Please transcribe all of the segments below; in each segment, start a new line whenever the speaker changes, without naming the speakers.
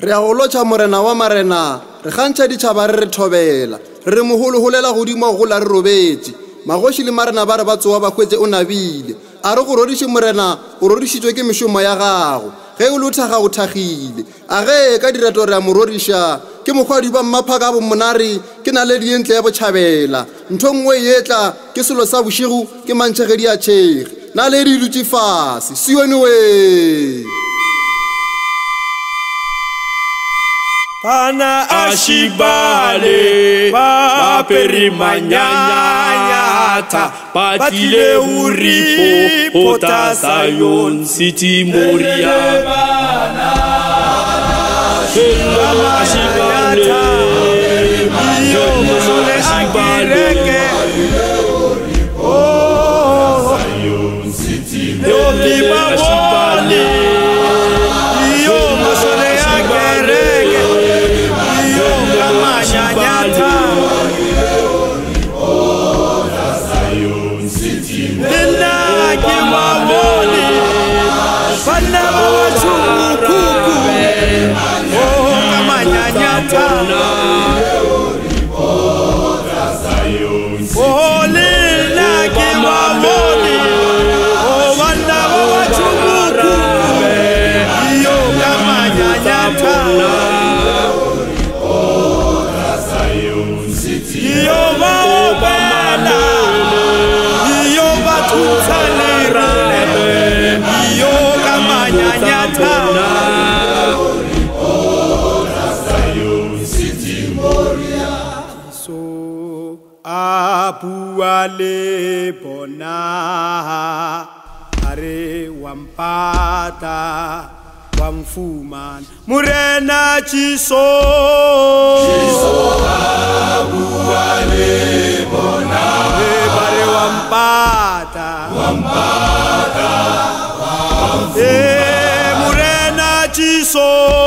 Re a go lotša morena wa marena, re kgantšha ditšhaba re thobela, re moholoholela godimo go la re robetše. Magoši le marena ba re ba tsoa ba hwetše o nabile, a re go rodiše morena o rodišitšwe ke mešomo ya gago, ge o le o thaga o thagile, a ge ka direto re a mo rodiša, ke mokgwadi ba mmaphaka a bomonare, ke naledi ye ntle ya botšhabela, ntho nngwe ye tla ke selo sa bošego ke mantšhegedi a tšhege, naledi dutše fase, Sione we.
Bana ashibale ba perimanyanyata batile uri pota Zion City Moria bana ashibale yo mosole ashibale oh Zion City yo libabole yo mosole agere Apuale bona are wampata wamfuman murena chiso apuale bona bare wampata murena chiso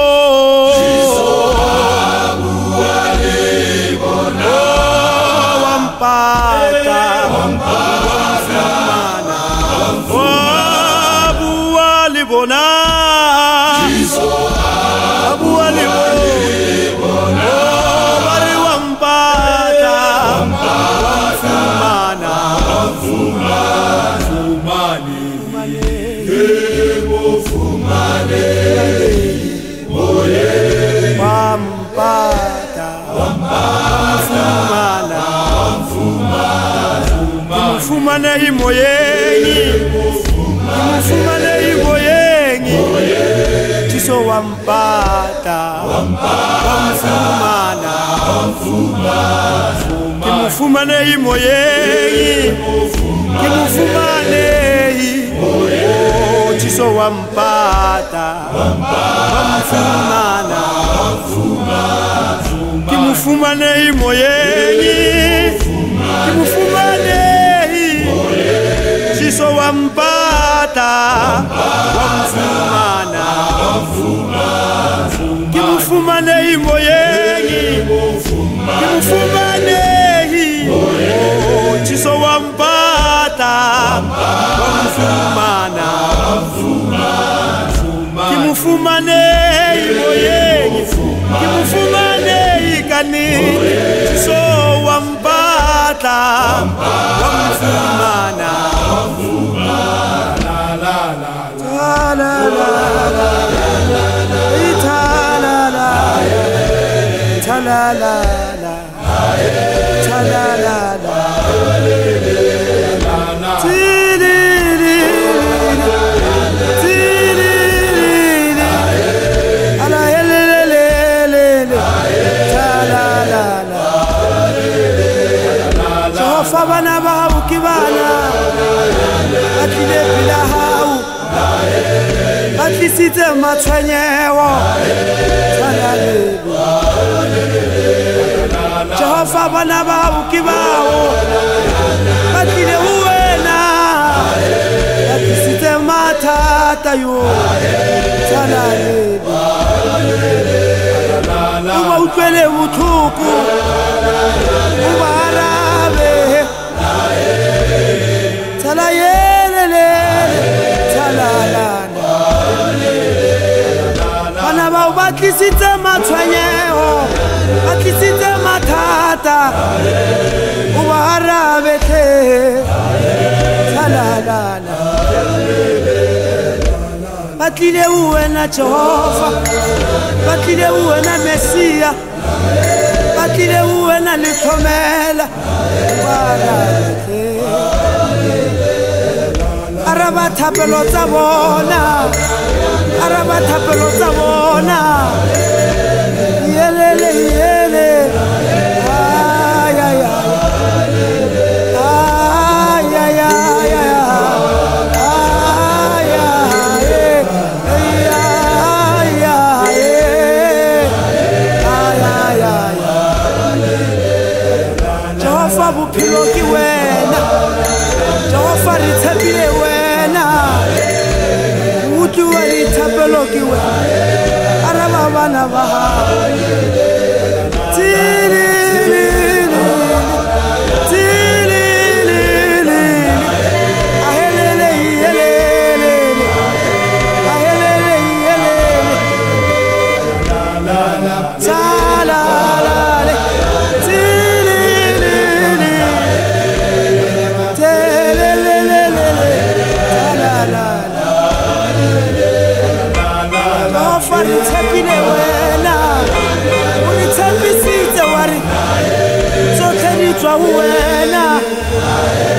Mufumane imoyengi, mufumane imoyengi, chiso wampata, wamfumana, mufumane imoyengi, mufumane chiso wampata, wamfumana, mufumane imoyengi, mufumane chiso wampata wamfumana kimufumane imoyengi kimufumane chiso wampata wamfumana kimufumane imoyengi kimufumane ikani chiso wampata wamfumana Fabana bahu kibana atile bilahu atlisite matwanyewo Jehova bana bahu kibawo atile uwena atlisite matata yo uba utwele buthuku uba bana ba ba tlisitse matshwenyego ba tlisitse mathata o ba arabe hle thalalala ba tlile ho wena Jehova ba tlile ho wena Mesia ba tlile ho wena Letlhomela ba arabe araba thapelo tsa bona araba thapelo tsa bona yelele yele ay ay ay ay ay Jehova bophelo ke wena Jehova re tshepile wena utlwa re thapelo ke wena araba bana ba wena